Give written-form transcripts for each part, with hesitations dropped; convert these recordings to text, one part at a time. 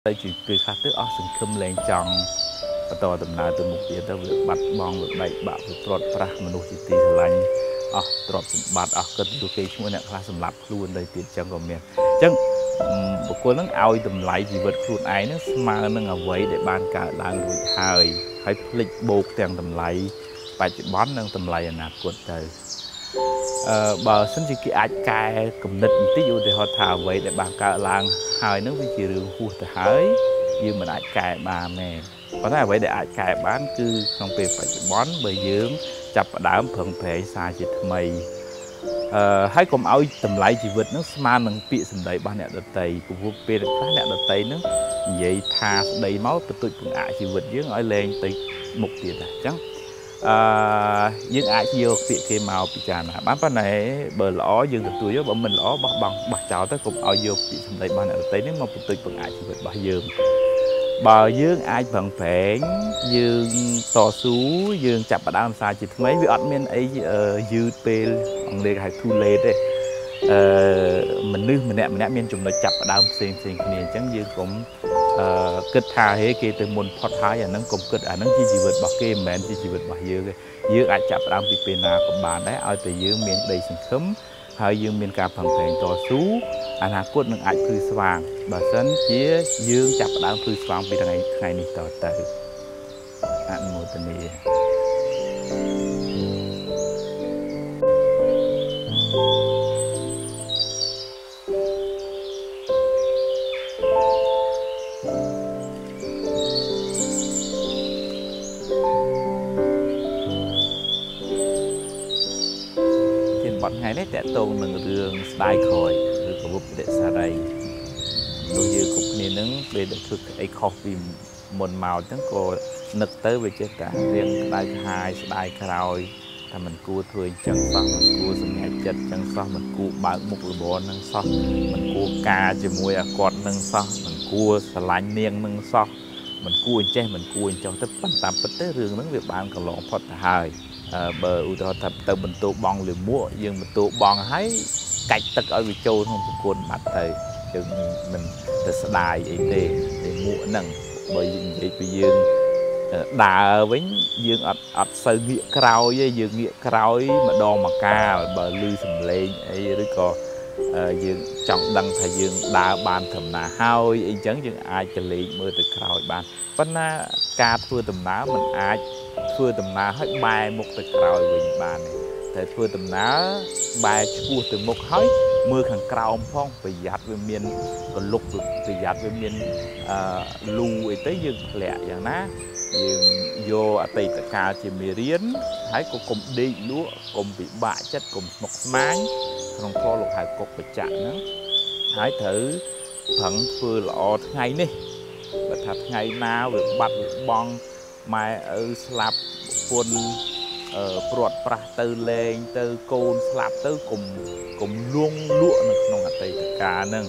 tới chỉ cười khác tức ở sừng khum lên trong và tòa tầm nào từ một tiếng tới việc bắt bong việc bậy bạo việc trọt pra mà nuôi chỉ tì lạnh trọt bạt cất du kê chúng này khá sầm lạp luôn đây tiền trong còn miền chẳng một cô nó ao tầm lại chỉ vật khuôn ái nó mà nó ở vậy để ban cả làng người hời hay lịch bột tiền tầm lại bài chỉ bón nâng tầm lại là cuộn trời bà xin chỉ cái ai cài cầm nít tí dụ để họ thả vậy để ban cả làng hời nó chỉ đường khu từ hới nhưng mà ai cài bà mẹ có thể vậy để ai cài bán cứ không về phải bón bởi dưỡng chập đám phần thể xa chỉ mày hay còn áo tầm lại chỉ vật nó man bằng bị sầm đầy ban nẹt đợt tây của vua pe phát nẹt đợt tây nó vậy tha đầy máu từ tụi cùng ai chỉ vật dưỡng ở lên tới một tiền chắc những ai chiêu việc kia màu bị tràn bán pan này bờ lõ dương từ tuổi bọn mình lõ bằng bạc chảo tới cùng ao vô bị sầm đầy ban nẹt đợt tây nếu mà tụi cùng ai chỉ vật bao dương bờ dương ai bằng phèn dương to sú dương chập ở đám xa chỉ mấy vị ẩn miền ấy dư pe ông lê hay thu lê đấy mình nè miền chúng nó chập ở đám xinh miền trắng dương cũng kết thà hết kia từ môn phật thái nó cũng kết nó chỉ vượt bậc kia mẹ chỉ vượt bậc dương ai chập ở đám thì pe na của bạn đấy ở từ dương miền đầy sừng khấm hay dương miền cà phẳng phèn to sú anh hạt cốt nâng ai phư vàng bà sân chia dương chập đám phư vàng vì ngày này tỏ tới anh một tuần này trên bọn ngày đấy tẻ tôn nâng đường đai khỏi của búp để xa đây đôi như cục này nứng về được thực ấy coffee một màu chẳng có nực tới về chết cả riêng đai hai đai cào ta mình cua thôi chẳng sao mình cua sừng nhảy chết chẳng sao mình cua bạc một lửa bò nâng sao mình cua cà chỉ mùi quạt nâng sao mình cua xà lạnh niên nâng sao mình cua che mình cua cho tới pan tam bứt tới rừng nứng việc bạn còn lộn phật hài bờ u to thật từ mình tụ bong lửa múa nhưng mình tụ bong hái cách tất ở vị châu không có cuốn mặt thầy chừng mình từ đài ấy để mua nằng bởi vì bây giờ đà với dương ắt sơ nghĩa cao với dương nghĩa cao mà đo mà ca bờ lư sầm lên ấy rồi có dương trọng đăng thầy dương đà bàn thầm nà hao ấy chẳng dương ai cho lý mưa từ cao bàn vẫn ca thưa tầm ná mình ai thưa tầm ná hết bài một từ cao về bàn này thầy thưa tầm ná bài chua từ một hói mưa khăn cao phong phải giặt về miền còn lục phải giặt về miền lù tới dương lẹอย่างná dương vô ở tây tất cả chỉ mì riến hãy có cùng đi lúa cùng bị bạ chất cùng một máng không có lục hải cục phải chặn nữa hãy thử thẳng vừa lọ ngày đi và thật ngày nào được bắt được bong mai ở slap phun bọt pra từ lên từ côn slap tới cùng luôn lụa nông ở tây tất cả nâng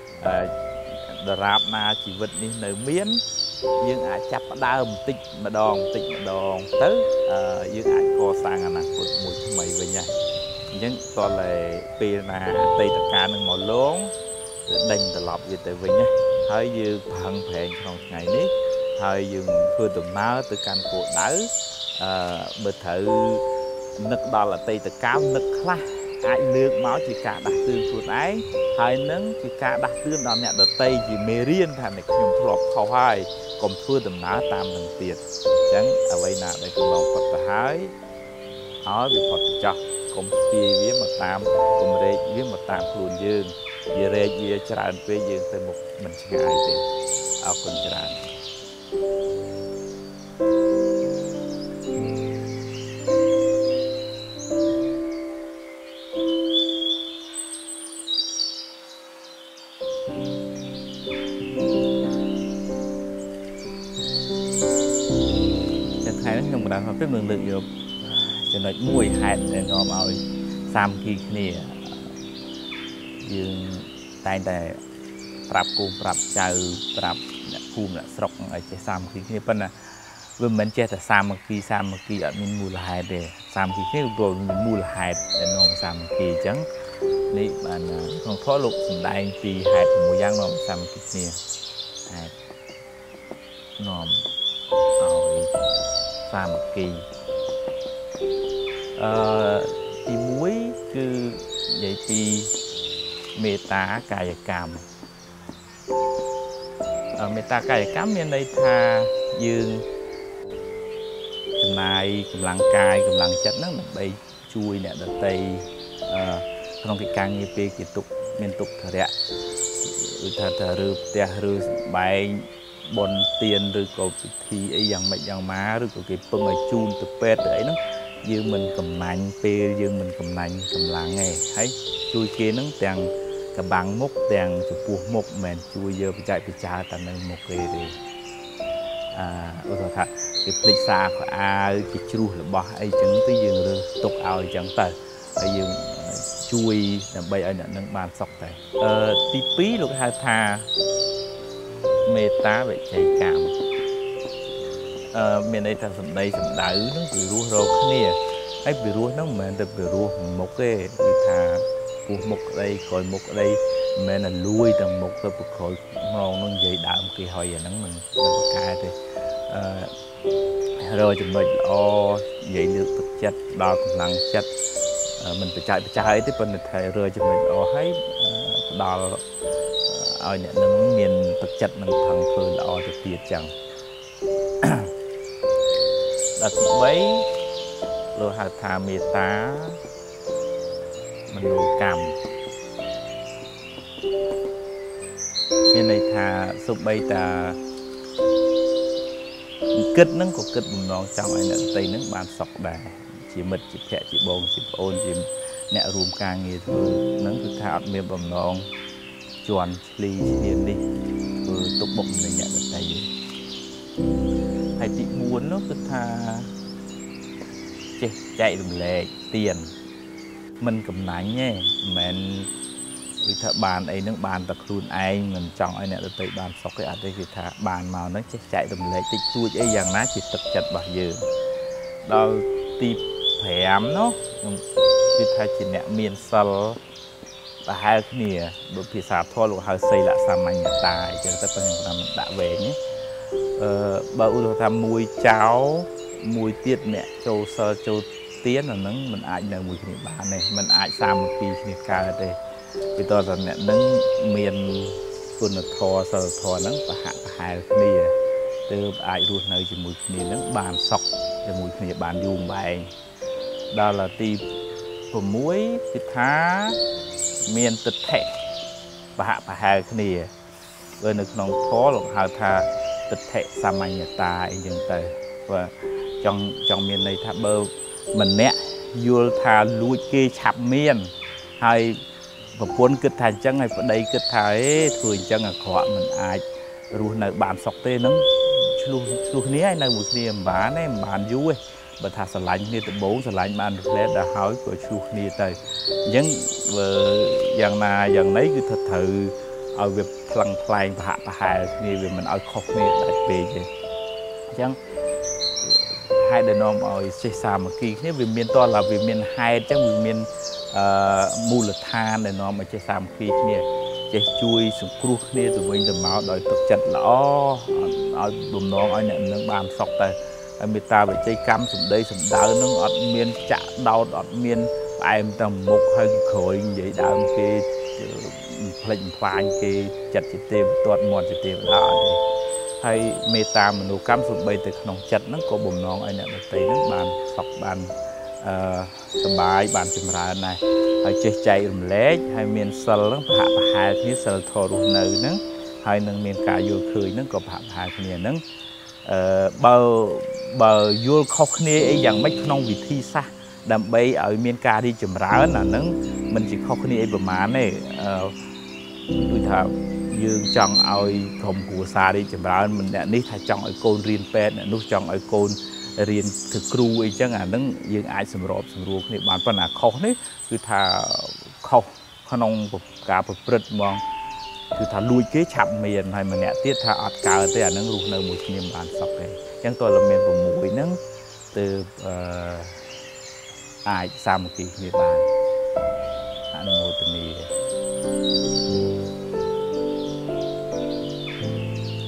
đạp na chỉ vật đi nơi miến dương ai chắp đau một tích mà đòn tới dương ai co sang anh của mùi mày về nhà nhưng toàn là pe là tây tất cả nâng màu lốm đành từ lọp về tới về nhá hơi dương phẳng phèn trong ngày nít hơi dương vừa tụm máu từ căn của đỡ bữa thử nực đó là tây tất cả nực khá ai lược máu chỉ cả đặt tương chuột ấy hai nấng chỉ cả đặt tương đó nè đợt tây chỉ mê riêng thành này nhung thọp khâu hai còn thưa tầm ná tam lần tiền chẳng ở đây nào đây cũng lòng Phật hái hỏi về Phật cho cùng phi viết mà tam cùng rê viết mà tam luôn dương về rê về tràn về dương tới một mình chỉ ai tiền ao con tràn nhưng mà đang học tiếp lượng lượng nhiều cho nên mùi hạt để nó bảo xăm khi này dương tay tay prap cung prap chào prap phum là sọc ở trên xăm khi này phân là vừa mình chơi là xăm khi ở mình mùi là hạt để xăm khi này rồi mình mùi là hạt để nó xăm khi trắng này bạn không thoát lục đại vì hạt mùi giang nó xăm khi này អាចនាំឲ្យសាមគ្គីទី1គឺនិយាយពីមេត្តាកាយកម្មមេត្តាកាយកម្មមានន័យថាយើងចំណាយកម្លាំងកាយកម្លាំងចិត្តហ្នឹងដើម្បីជួយអ្នកដទៃក្នុងកិច្ចការងារពេលគេទុកមានទុក្ខធរៈឬថារើផ្ទះឬបែងបនទៀនឬក៏ពិធីអីយ៉ាងម៉េចយ៉ាងម៉ាឬក៏គេពឹងឲ្យជូនទៅពេទ្យទៅអីហ្នឹងយើងមិនកំណាញ់ពេលយើងមិនកំណាញ់កម្លាំងទេហើយជួយគេហ្នឹងទាំងកបាំងមុខទាំងចំពោះមុខមិនមែនជួយយកបច្ច័យពិចារតែនៅមុខទេឧទាហរណ៍ថាគេភ្លេចសាខោអាវគេជ្រុះរបស់អីចឹងទៅយើងរើសទុកឲ្យចឹងទៅហើយយើងជួយដើម្បីឲ្យអ្នកនឹងបានសុខតែទី2លោកហៅថាមេត្តាវិច័យកម្មមានន័យថាសម្ដីសម្ដៅនឹងពីរស់រកគ្នាហើយពីរស់ហ្នឹងមិនមែនតែពីរស់មុខទេគឺថាពោះមុខក្តីក្រោយមុខក្តីមិនមែនតែលួយទាំងមុខទៅប្រក្រោយម្ដងនឹងនិយាយដើមគេហើយអាហ្នឹងមិនប្រកែទេរកចំណុចល្អនិយាយលើកទឹកចិត្តដល់កម្លាំងចិត្តមិនបច្ចេកអីទេប៉ុន្តែថារកចំណុចល្អហើយផ្ដល់ឲ្យអ្នកនឹងមានទឹកចិត្តនឹងផឹងធ្វើល្អទៅទៀតចឹងដល់ទី3លោកហៅថាមេត្តាមនោកម្មមានន័យថាសូម្បីតាគិតហ្នឹងក៏គិតបំណងចង់ឲ្យអ្នកដទៃហ្នឹងបានសុខដែរជាមិត្តជាភ័ក្រជាបងជាប្អូនជាអ្នករួមការងារធ្វើហ្នឹងគឺថាអត់មានបំណងជន់ឆ្លីឈ្នានីសធ្វើទុកបុកម្នេញអ្នកដទៃទេហើយទី4នោះគឺថាចេះចែករំលែកទានមិនកំណាញ់ទេមិនមែនគឺថាបានអីហ្នឹងបានតែខ្លួនឯងមិនចង់ឲ្យអ្នកដទៃបានសុខទេអត់ទេគឺថាបានមកហ្នឹងចេះចែករំលែកតិចតួចអីយ៉ាងណាជាទឹកចិត្តរបស់យើងដល់ទី5នោះគឺថាជាអ្នកមានសិលប្រហែលគ្នាបើភាសាធម៌លោកហៅសីលសាមញ្ញតាអញ្ចឹងទៅពេលខ្ញុំដាក់វែងបើឧទាហរណ៍ថាមួយចោលមួយទៀតអ្នកចូលសិលចូលទៀនអាហ្នឹងมันអាចនៅមួយគ្នាបានទេมันអាចសាមគ្គីគ្នាកើតទេពីតើអ្នកនឹងមានគុណធម៌សិលធម៌ហ្នឹងប្រហែលគ្នាទើបអាចរស់នៅជាមួយគ្នាហ្នឹងបានសុខជាមួយគ្នាបានយូរបែងដល់ទី6គឺថាមានទិដ្ឋិប្រហែលគ្នាបើនៅក្នុងធម៌លោកហៅថាទិដ្ឋិសាមញ្ញតាអីចឹងទៅបើចង់មានន័យថាបើម្នាក់យល់ថាលួចគេឆាប់មានហើយប្រពន្ធគិតថាអញ្ចឹងហើយប្តីគិតថាធ្វើអញ្ចឹងអាក្រក់មិនអាចរស់នៅបានសុខទេហ្នឹងឆ្លោះគ្នាហើយនៅមួយគ្នាមិនបានយូរទេបើថាស្រឡាញ់គ្នាដំបូងស្រឡាញ់បានផ្លែដល់ហើយក៏ឆ្លោះគ្នាទៅអញ្ចឹងបើយ៉ាងណាយ៉ាងណីគឺថាត្រូវឲ្យវាផ្លឹងផ្លែងប្រហែលគ្នាវាមិនឲ្យខុសគ្នាដាច់ពេកទេអញ្ចឹងហេតុដែលនាំឲ្យចេះសាមគ្គីគ្នាវាមានតើវាមានហេតុអញ្ចឹងវាមានមូលដ្ឋានដែលនាំឲ្យចេះសាមគ្គីគ្នាចេះជួយសង្គ្រោះគ្នាទៅវិញទៅមកដោយទឹកចិត្តល្អឲ្យបំណងឲ្យអ្នកនឹងបានសុខទៅហើយមេត្តាវិច័យកម្មសម្ដីសម្ដៅនឹងអត់មានចាក់ដោតអត់មានផ្អែមទៅមុខហើយក្រោយនិយាយដើមគេផ្លេចបំផ្លាញគេចិត្តជាទេវទាត់មាត់ជាទេវតាអត់ទេហើយមេត្តាមនោកម្មសម្បីទៅក្នុងចិត្តហ្នឹងក៏បំណងឲ្យអ្នកដទៃហ្នឹងបានសុខបានសប្បាយបានចម្រើនដែរហើយចេះចែករំលែកហើយមានសិលហ្នឹងប្រហែលគ្នាសិលធម៌រស់នៅហ្នឹងហើយនឹងមានការយល់ឃើញហ្នឹងក៏ប្រហែលគ្នាហ្នឹងបើយល់ខុសគ្នាអីយ៉ាងម៉េចក្នុងវិធីសាស្ត្រដើម្បីឲ្យមានការរីកចម្រើនអាហ្នឹងមិនជាខុសគ្នាអីប្រមាណទេដូចថាយើងចង់ឲ្យក្រុមគ្រួសាររីកចម្រើនមិនអ្នកនេះថាចង់ឲ្យកូនរៀនពេទ្យអ្នកនោះចង់ឲ្យកូនរៀនធ្វើគ្រូអីចឹងអាហ្នឹងយើងអាចសម្របសម្រួលគ្នាបានប៉ុន្តែខុសនេះគឺថាខុសក្នុងការប្រព្រឹត្តហ្មងគឺថាលួចគេឆាប់មានហើយម្នាក់ទៀតថាអត់កើតទេអាហ្នឹងរស់នៅមួយគ្នាបានសុខទេអញ្ចឹងតើเราមាន6ហ្នឹងទើបអាចសាមគ្គីគ្នាបានអនុមោទនា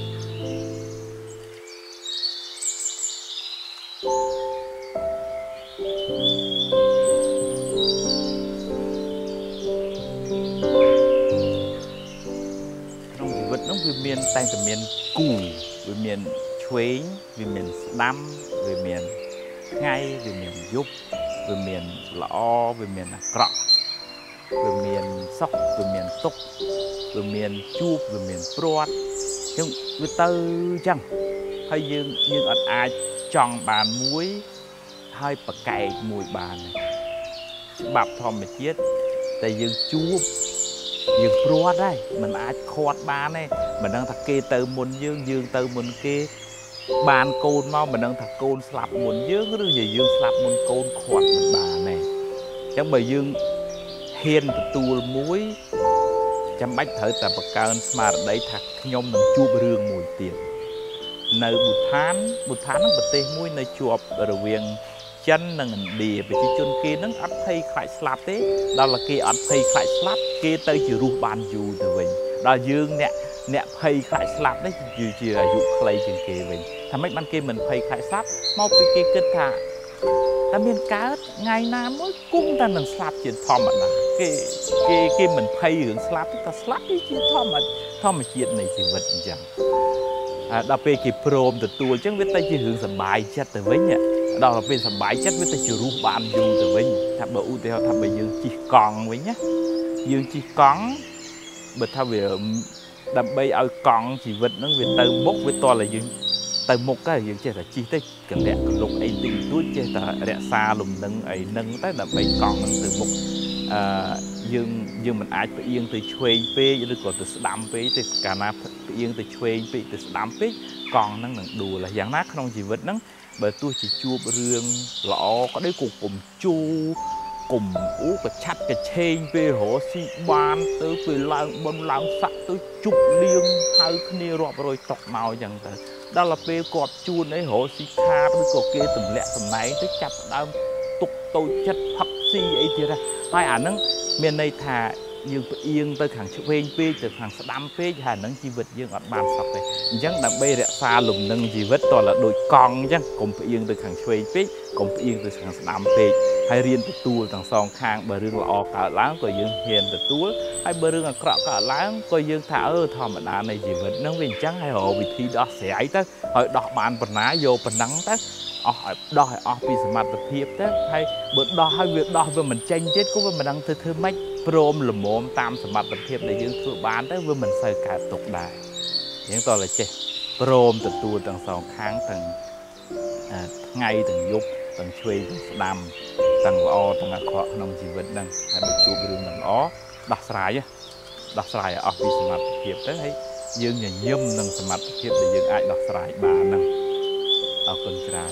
មានតែតែមានគូវាមានឆ្វេងវាមានស្ដាំវាមានថ្ងៃវាមានយប់វាមានល្អវាមានអាក្រក់វាមានសុខវាមានទុក្ខវាមានជួបវាមានព្រាត់អញ្ចឹងវាទៅអញ្ចឹងហើយយើងអត់អាចចង់បានមួយហើយប្រកែកមួយបានច្បាប់ធម្មជាតិតែយើងជួបយើងព្រាត់ហើយมันអាចខាត់បានទេមិនដឹងថាគេទៅមុនយើងទៅមុនគេបានកូនមកមិនដឹងថាកូនស្លាប់មុនយើងឬយើងស្លាប់មុនកូនខាត់មិនបានទេអញ្ចឹងបើយើងហ៊ានទទួលមួយចាំបាច់ត្រូវតែបង្កើនស្មារតីថាខ្ញុំនឹងជួបរឿងមួយទៀតនៅប៊ូថានហ្នឹងប្រទេសមួយនៅជាប់រវាងចិននិងឥណ្ឌាប្រជាជនគេនឹងអត់ភ័យខ្លាចស្លាប់ទេដល់តែគេអត់ភ័យខ្លាចស្លាប់គេទៅជារស់បានយូរទៅវិញដល់យើងអ្នកភ័យខ្លាចស្លាប់នេះជាអាយុខ្លីជាងគេវិញថាម៉េចបានគេមិនភ័យខ្លាចស្លាប់មកពីគេគិតថាតែមានកើតថ្ងៃណាមួយគង់តែនឹងស្លាប់ជាធម្មតាគេមិនភ័យរឿងស្លាប់តែស្លាប់វាជាធម្មជាតិនៃជីវិតអញ្ចឹងដល់ពេលគេព្រមទទួលអញ្ចឹងវាទៅជារឿងសប្បាយចិត្តទៅវិញដល់ពេលសប្បាយចិត្តវាទៅជារស់បានយូរទៅវិញថាបើឧទាហរណ៍ថាបើយើងជិះកង់វិញណាយើងជិះកង់បើថាវាដើម្បីឲ្យកង់ជីវិតហ្នឹងវាទៅមុខវាតតែយើងទៅមុខទៅយើងចេះតែជិះទៅកលាក់កលុកអីតិចតួចចេះតែរក្សាលំនឹងអីហ្នឹងទៅដើម្បីកង់ហ្នឹងទៅមុខយើងមិនអាចផ្អៀងទៅឆ្វេងពេកឬក៏ទៅស្ដាំពេកទេកាលណាផ្អៀងទៅឆ្វេងពេកទៅស្ដាំពេកកង់ហ្នឹងនឹងដួលហើយយ៉ាងណាក្នុងជីវិតហ្នឹងបើទោះជាជួបរឿងល្អក៏ដោយគុំជូកុំអូក៏ឆាត់ក៏ឆេងពេលរស់ស៊ីបានទៅពេលឡើងបុណ្យឡើងស័កទៅជប់លៀងហៅគ្នារាប់រយតុកមកអញ្ចឹងទៅដល់ទៅពេលគាត់ជួនអីរស់ស៊ីខាតឬក៏គេទម្លាក់សម្ដែងទៅចាប់ដើមទុកតូចចិត្តផឹកស៊ីអីទៀតហើយអាហ្នឹងមានន័យថាយើងផ្អៀងទៅខាងឆ្វេងពេកទៅខាងស្ដាំពេកហើយហ្នឹងជីវិតយើងអត់បានសុខទេអញ្ចឹងដើម្បីរក្សាលំនឹងជីវិតតើដូចកង់អញ្ចឹងកុំផ្អៀងទៅខាងឆ្វេងពេកកុំផ្អៀងទៅខាងស្ដាំពេកហើយរៀនទទួលទាំងសងខាងបើរឿងល្អកើតឡើងក៏យើងហ៊ានទទួលហើយបើរឿងអាក្រក់កើតឡើងក៏យើងថាធម្មតានៃជីវិតហ្នឹងវាអញ្ចឹងហើយរកវិធីដោះស្រាយទៅហើយដោះបានប៉ុណ្ណាយកប៉ុណ្ណឹងទៅអស់ឲ្យដោះឲ្យអស់ពីសមត្ថភាពទៅហើយបើដោះហើយវាដោះវាមិនចេញទៀតក៏វាមិនដឹងធ្វើម៉េចព្រមល្មមតាមសមត្ថភាពដែលយើងធ្វើបានទៅវាមិនសូវកើតទុកដែរយើងតើចេះព្រមទទួលទាំងសងខាងទាំងថ្ងៃទាំងយប់ទាំងឆ្វេងទាំងស្ដាំទាំងល្អទាំងអាក្រក់ក្នុងជីវិតហ្នឹងហើយបើជួបរឿងមិនល្អដោះស្រាយឲ្យអស់ពីសមត្ថភាពទៅហើយយើងញញឹមនឹងសមត្ថភាពដែលយើងអាចដោះស្រាយបានហ្នឹងអរគុណច្រើន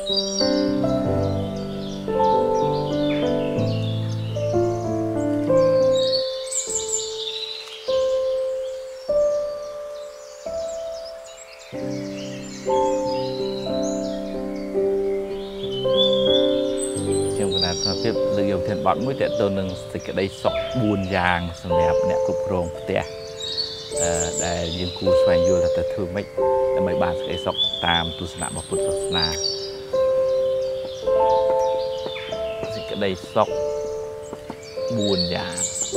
ភាពលើកយកធានបត់មួយតើទៅនឹងសេចក្តីសុខ4យ៉ាងសម្រាប់អ្នកគ្រប់គ្រងផ្ទះដែលយើងគួរស្វែងយល់ថាទៅធ្វើម៉េចដើម្បីបានសេចក្តីសុខតាមទស្សនៈរបស់ពុទ្ធសាសនាសេចក្តីសុខ4យ៉ាង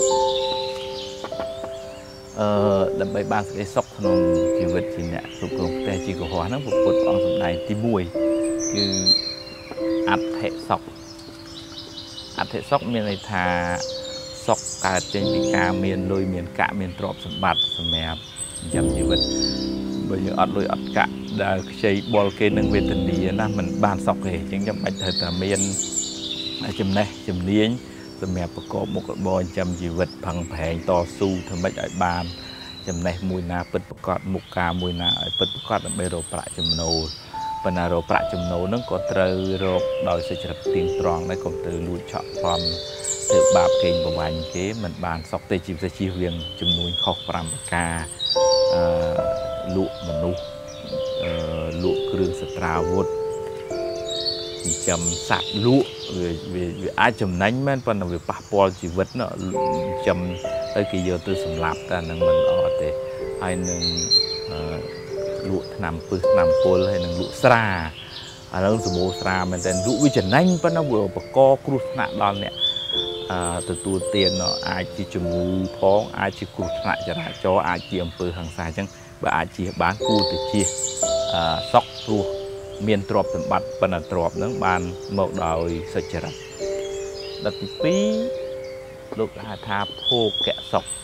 ដើម្បីបានសេចក្តីសុខក្នុងជីវិតជាអ្នកគ្រប់គ្រងផ្ទះជាកុហកហ្នឹងពុទ្ធព្រះអង្គសម្ដែងទី1គឺអត្ថិសុខអត្ថិសុខមានន័យថាសុខកើតចេញពីការមានលុយមានកាក់មានទ្រព្យសម្បត្តិសម្រាប់ចិញ្ចឹមជីវិតបើយើងអត់លុយអត់កាក់ដែលខ្ចីបុលគេនឹងវេទនាណាមិនបានសុខទេអញ្ចឹងចាំបាច់ត្រូវតែមានចំណេះជំនាញសម្រាប់ប្រកបមុខរបរចិញ្ចឹមជីវិតផឹងប្រែងតស៊ូធ្វើម៉េចឲ្យបានចំណេះមួយណាពិតប្រាកដមុខការមួយណាឲ្យពិតប្រាកដដើម្បីរកប្រាក់ចំណូលប៉ុន្តែរកប្រាក់ចំណូលហ្នឹងក៏ត្រូវរកដោយសេចក្តីទៀងត្រង់ដែរកុំទៅលួចឆក់ប្លន់ធ្វើបាបកេងប្រវ័ញ្ចគេមិនបានសុខទេជាពិសេសជៀសវាងចំនួនខុស5ប្រការលក់មនុស្សលក់គ្រឿងសត្រាវុធចិញ្ចឹមសត្វលក់វាអាចចំណេញមែនប៉ុន្តែវាប៉ះពាល់ជីវិតណាចិញ្ចឹមទៅគេយកទៅសម្លាប់តែនឹងមិនអត់ទេហើយនឹងលក់ថ្នាំពឹសថ្នាំពុលហើយនឹងលក់ស្រាឥឡូវសម្បូរស្រាមែនតែលក់វាចំណេញប៉ុន្តែវាបកគ្រោះថ្នាក់ដល់អ្នកទទួលទានអាចជាជំងឺផងអាចជាគ្រោះថ្នាក់ចរាចរណ៍អាចជាអំពើហិង្សាអញ្ចឹងបើអាចជាបានគូទៅជាសក់ព្រោះមានទ្រព្យសម្បត្តិប៉ុន្តែទ្រព្យហ្នឹងបានមកដោយសុចរិតដល់ទី2លោកហៅថាភោគៈសុខ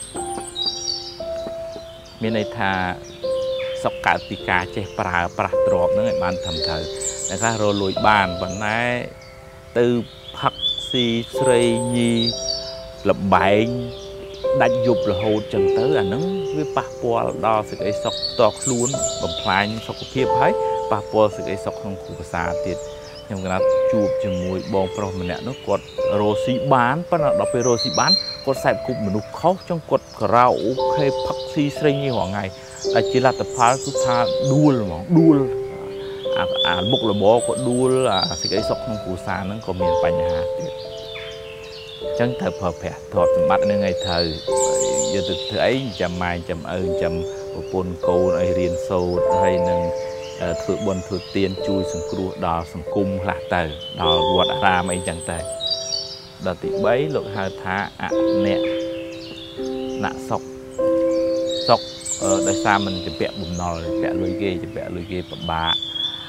មានន័យថាសុខកើតពីការចេះប្រើប្រាស់ទ្រព្យហ្នឹងឲ្យបានត្រឹមត្រូវតែខ្លះរលួយបានប៉ុន្តែទៅផឹកស៊ីស្រីញីលបែងដាច់យប់រហូតចឹងទៅអាហ្នឹងវាប៉ះពាល់ដល់សេចក្តីសុខផ្ទាល់ខ្លួនបំផ្លាញសុខភាពហើយប៉ះពាល់សេចក្តីសុខក្នុងគ្រួសារទៀតខ្ញុំកណាត់ជួបជាមួយបងប្រុសម្នាក់នោះគាត់រស់ស៊ីបានប៉ុន្តែដល់ពេលរស់ស៊ីបានគាត់សែបគប់មនុស្សខុសចឹងគាត់ការ៉ាអូខេផឹកស៊ីស្រីញីរាល់ថ្ងៃតែជាលទ្ធផលគឺថាដួលហ្មងដួលអាមុខរបរក៏ដួលសេចក្តីសុខក្នុងគ្រួសារហ្នឹងក៏មានបញ្ហាទៀតចឹងត្រូវប្រើប្រាស់ទ្រព្យសម្បត្តិហ្នឹងឲ្យត្រូវយកទៅធ្វើអីចាំម៉ែចាំឪចាំប្រពន្ធកូនឲ្យរៀនសូត្រហើយនឹងធ្វើបុណ្យធ្វើទានជួយសង្គ្រោះដល់សង្គមខ្លះទៅដល់វត្តអារាមអីចឹងទៅដល់ទី3លោកហៅថាអអ្នកសុខដោយសារมันជាពាក់បំណុលពាក់លុយគេជាពាក់លុយគេពិបាក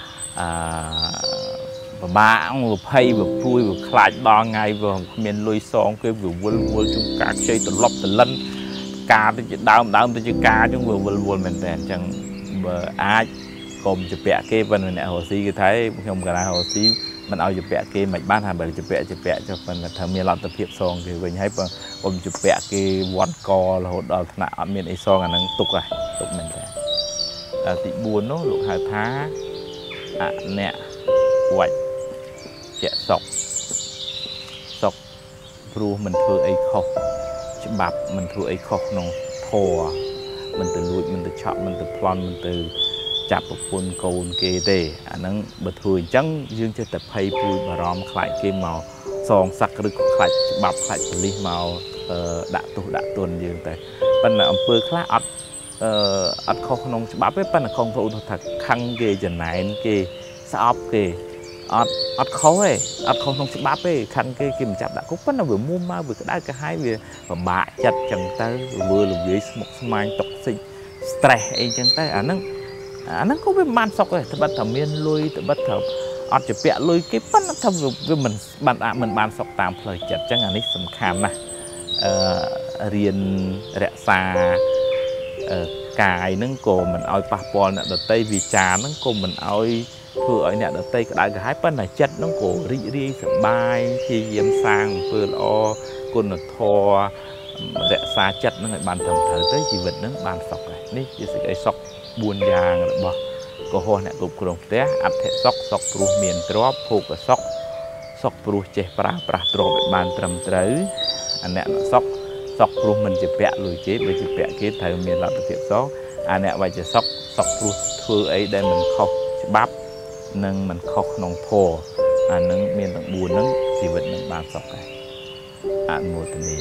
ពិបាក20វាព្រួយវាខ្លាចដល់ថ្ងៃវាគ្មានលុយសងគេវាវល់ជុំការខ្ចីត្រឡប់ត្រលិនការទៅជាដើមទៅជាការចឹងវាវល់មែនតើអញ្ចឹងបើអាចកុំជាពាក់គេប៉ុន្តែអ្នករស់ស៊ីគេថាខ្ញុំកណ្ដាលរស់ស៊ីមិនឲ្យជាពាក់គេមិនបានថាបើជាពាក់ចុះប៉ុន្តែថាមានលទ្ធភាពសងគេវិញហើយកុំជាពាក់គេវាន់ករហូតដល់ថ្នាក់អត់មានអីសងអាហ្នឹងទុកមែនតើដល់ទី4នោះលោកហៅថាអអ្នកវច្ចៈសុខព្រោះមិនធ្វើអីខុសច្បាប់មិនធ្វើអីខុសក្នុងធម៌មិនទៅលួចមិនទៅឆក់មិនទៅប្លន់មិនទៅចាប់ប្រពន្ធកូនគេទេអាហ្នឹងបើធ្វើអញ្ចឹងយើងចេះតែភ័យព្រួយបារម្ភខ្លាចគេមកសងសឹកឬក៏ខ្លាចច្បាប់ខ្លាចប៉ូលីសមកដាក់ទោសដាក់ទណ្ឌយើងតែប៉ុន្តែអំពើខ្លះអត់ខុសក្នុងច្បាប់ទេប៉ុន្តែខុសព្រោះថាខឹងគេចំណែនគេស្អប់គេអត់ខុសទេអត់ខុសក្នុងច្បាប់ទេខឹងគេមិនចាប់ដាក់គុកប៉ុន្តែវាមុំមកវាក្តៅក្រហាយវាពិបាកចិត្តចឹងទៅវាលវាយស្មុគស្មាញតុកសិច stress អីចឹងទៅអាហ្នឹងក៏វាមិនបានសុខដែរត្បិតថាមានលុយត្បិតថាអត់ជាពាក់លុយគេប៉ុន្តែថាវាមិនបានសុខតាមផ្លូវចិត្តចឹងអានេះសំខាន់ណាស់រៀនរក្សាកាយហ្នឹងក៏មិនឲ្យប៉ះពាល់អ្នកដទៃវាចាហ្នឹងក៏មិនឲ្យធ្វើឲ្យអ្នកដទៃក្តៅក្រហាយប៉ុន្តែចិត្តហ្នឹងក៏រីករាយសប្បាយព្យាយាមសាងអំពើល្អគុណធម៌រក្សាចិត្តហ្នឹងឲ្យបានត្រឹមត្រូវទៅជីវិតហ្នឹងបានសុខហើយនេះជាសេចក្តីសុខ4យ៉ាងរបស់កុហកអ្នកគ្រប់គ្រងផ្ទះអធិសុខសុខព្រោះមានទ្រព្យភោគសុខសុខព្រោះចេះប្រើប្រាស់ទ្រព្យឲ្យបានត្រឹមត្រូវអអ្នកសុខព្រោះមិនជាពាក់លុយគេបើជាពាក់គេត្រូវមានលទ្ធភាពសងអអ្នកវច្ចសុខព្រោះធ្វើអីដែលមិនខុសច្បាប់និងមិនខុសក្នុងធម៌អានឹងមានទាំង4ហ្នឹងជីវិតនឹងបានសុខហើយអនុមោទនា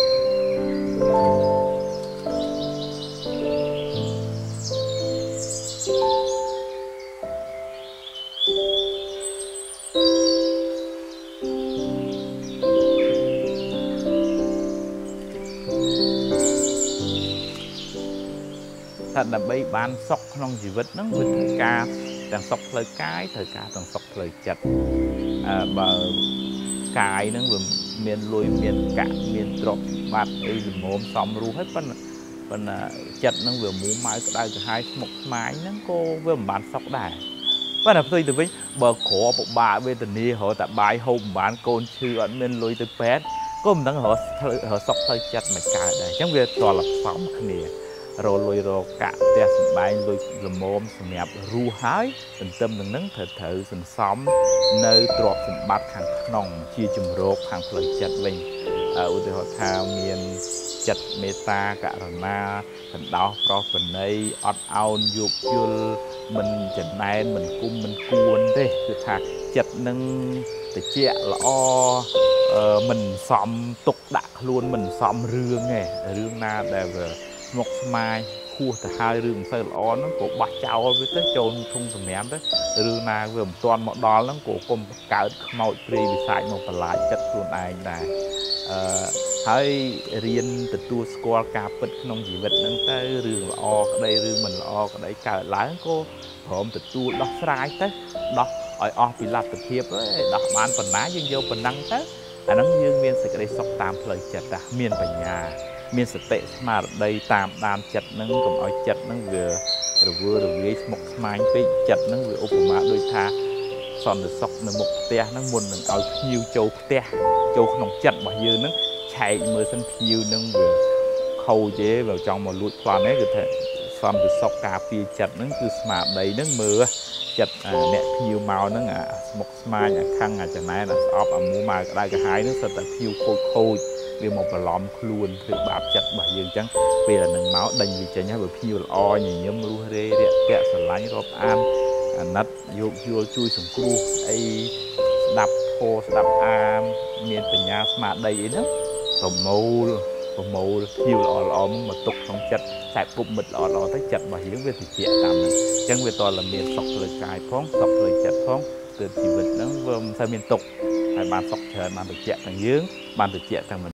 ថាដើម្បីបានសុខក្នុងជីវិតហ្នឹងវាត្រូវការទាំងសុខផ្លូវកាយត្រូវការទាំងសុខផ្លូវចិត្តបើកាយហ្នឹងវាមានលុយមានកាក់មានទ្រព្យសម្បត្តិអីល្មមសំរស់ហើយប៉ុន្តែចិត្តហ្នឹងវាមូម៉ៅក្តៅក្រហាយស្មុគស្មាញហ្នឹងក៏វាមិនបានសុខដែរប៉ុន្តែផ្ទុយទៅវិញបើក្រពិបាកវេទនារហតែបាយហូបមិនបានកូនឈឺអត់មានលុយទៅពេទ្យក៏មិនដឹងរកសុខផ្លូវចិត្តមិនកើតដែរអញ្ចឹងវាតលផ្សំគ្នារលុយរកាក់ផ្ទះសម្បែងលុយល្មមសម្រាប់រស់ហើយទន្ទឹមនឹងនឹងត្រូវសន្សំនៅទ្រព្យសម្បត្តិខាងក្នុងជាជំរកខាងផ្លូវចិត្តវិញឧទាហរណ៍ថាមានចិត្តមេត្តាករុណាសន្តោសប្រោសប្រណីអត់ឱនយោគយល់មិនចំណែនមិនគុំមិនគួនទេគឺថាចិត្តនឹងតិចល្អមិនសមទុកដាក់ខ្លួនមិនសមរឿងទេរឿងណាដែលវាស្មុគស្មាញហខួសទៅហើយរឿងមិនសូវល្អហ្នឹងក៏បោះចោលវាទៅចូលធុងសម្រាប់ទៅរឿងណាវាមិនទាន់មកដល់ហ្នឹងក៏កុំបង្កើតខ្មោចព្រាយវិសាចមកបន្លាចចិត្តខ្លួនឯងដែរហើយរៀនទទួលស្គាល់ការពិតក្នុងជីវិតហ្នឹងទៅរឿងល្អក្តីរឿងមិនល្អក្តីកើតឡើងក៏ព្រមទទួលដោះស្រាយទៅដោះឲ្យអស់ពីលទ្ធភាពដោះបានប៉ុណ្ណាយើងយកប៉ុណ្ណឹងទៅអាហ្នឹងយើងមានសេចក្តីសុខតាមផ្លូវចិត្តដែរមានបញ្ញាមានសតិស្មារតីតាមដានចិត្តហ្នឹងកុំឲ្យចិត្តហ្នឹងវារវើរវាយស្មុគស្មាញពេកចិត្តហ្នឹងវាឧបមាដូចថាសន្តិសុខនៅមុខផ្ទះហ្នឹងមុននឹងឲ្យភ្ញៀវចូលផ្ទះចូលក្នុងចិត្តរបស់យើងហ្នឹងឆែកមើលសិនភ្ញៀវហ្នឹងវាខូចទេវាចង់មកលួចប្លន់ទេគឺថាសន្តិសុខការពារចិត្តហ្នឹងគឺស្មារតីហ្នឹងមើលចិត្តអ្នកភ្ញៀវមកហ្នឹងអាស្មុគស្មាញអាខឹងអាចំណែនអាស្អប់អាមួម៉ៅក្តៅក្រហាយហ្នឹងសិតតែភ្ញៀវខូចវាមកបន្លំខ្លួនធ្វើបាបចិត្តរបស់យើងអញ្ចឹងពេលអានឹងមកដេញវាចេញហើយបើភ្ញៀវល្អញញឹមរស់រេរាក់ទាក់ស្រឡាញ់រាប់អានអាណិតយកយល់ជួយសង្គ្រោះអីស្ដាប់ធម៌ស្ដាប់អានមានបញ្ញាស្មារតីអីហ្នឹងប្រមូលភ្ញៀវល្អមកទុកក្នុងចិត្តតែពុកមិត្តល្អទៅចិត្តរបស់យើងវាត្រជាក់តាមហ្នឹងអញ្ចឹងវាតតែមានសុខផ្លូវកាយផងសុខផ្លូវចិត្តផងគឺជីវិតហ្នឹងវាមិនសូវមានទុក្ខហើយបានសុខច្រើនបានត្រជាក់ទាំងយើងបានត្រជាក់ទាំង